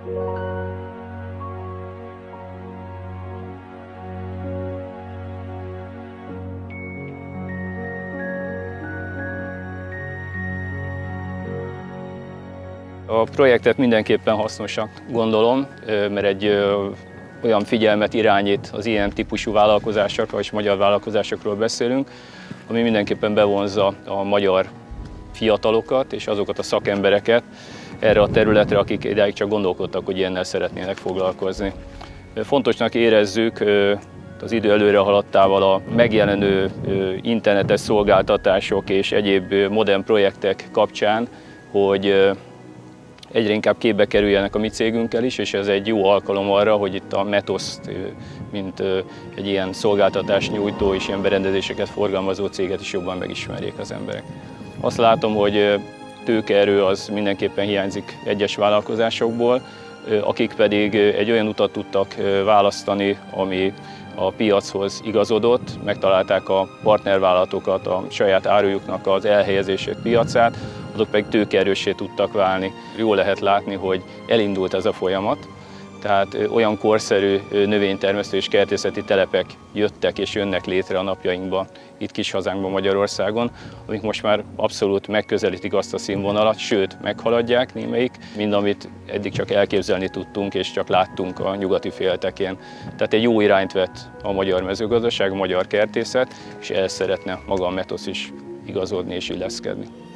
A projektet mindenképpen hasznosak gondolom, mert egy olyan figyelmet irányít az ilyen típusú vállalkozásokról és magyar vállalkozásokról beszélünk, ami mindenképpen bevonzza a magyar fiatalokat és azokat a szakembereket erre a területre, akik idáig csak gondolkodtak, hogy ilyennel szeretnének foglalkozni. Fontosnak érezzük az idő előre haladtával a megjelenő internetes szolgáltatások és egyéb modern projektek kapcsán, hogy egyre inkább képbe kerüljenek a mi cégünkkel is, és ez egy jó alkalom arra, hogy itt a Metoszt, mint egy ilyen szolgáltatásnyújtó és ilyen berendezéseket forgalmazó céget is jobban megismerjék az emberek. Azt látom, hogy tőkeerő az mindenképpen hiányzik egyes vállalkozásokból, akik pedig egy olyan utat tudtak választani, ami a piachoz igazodott, megtalálták a partnervállalatokat, a saját árujuknak az elhelyezését, piacát, azok pedig tőkeerőssé tudtak válni. Jól lehet látni, hogy elindult ez a folyamat, tehát olyan korszerű növénytermesztő és kertészeti telepek jöttek és jönnek létre a napjainkban, itt kis hazánkban, Magyarországon, amik most már abszolút megközelítik azt a színvonalat, sőt, meghaladják némelyik, mind amit eddig csak elképzelni tudtunk és csak láttunk a nyugati féltekén. Tehát egy jó irányt vett a magyar mezőgazdaság, a magyar kertészet, és ehhez szeretne maga a Metosz is igazodni és illeszkedni.